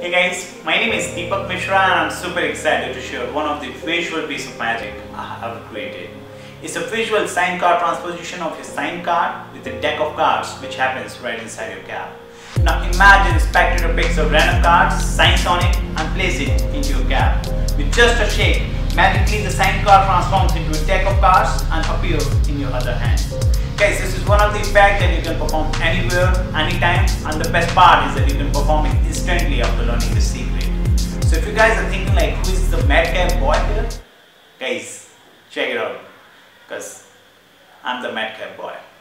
Hey guys, my name is Deepak Mishra and I'm super excited to share one of the visual piece of magic I have created. It's a visual sign card transposition of your sign card with a deck of cards which happens right inside your cap. Now imagine spectator picks a random card, signs on it and place it into your cap. With just a shake, magically the sign card transforms into a deck of cards and appears in your other hand. Guys, this is one of the effects that you can perform anywhere, anytime, and the best part is that you can perform it instantly after learning the secret. So if you guys are thinking like, who is the madcap boy here? Guys, check it out, because I'm the madcap boy.